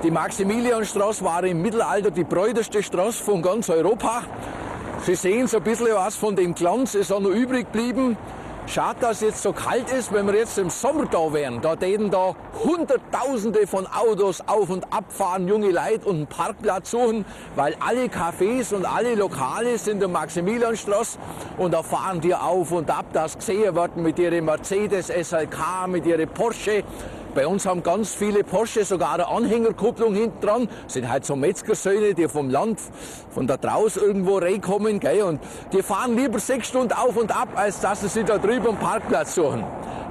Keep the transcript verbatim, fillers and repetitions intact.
Die Maximilianstraße war im Mittelalter die breiteste Straße von ganz Europa. Sie sehen, so ein bisschen was von dem Glanz ist auch noch übrig geblieben. Schade, dass es jetzt so kalt ist, wenn wir jetzt im Sommer da wären. Da täten da Hunderttausende von Autos auf und ab fahren, junge Leute und einen Parkplatz suchen, weil alle Cafés und alle Lokale sind in der Maximilianstraße und da fahren die auf und ab, das gesehen wird mit ihren Mercedes S L K, mit ihren Porsche. Bei uns haben ganz viele Porsche sogar eine Anhängerkupplung hinten dran. Das sind halt so Metzgersöhne, die vom Land, von da draußen irgendwo reinkommen, gell? Und die fahren lieber sechs Stunden auf und ab, als dass sie sich da drüben einen Parkplatz suchen.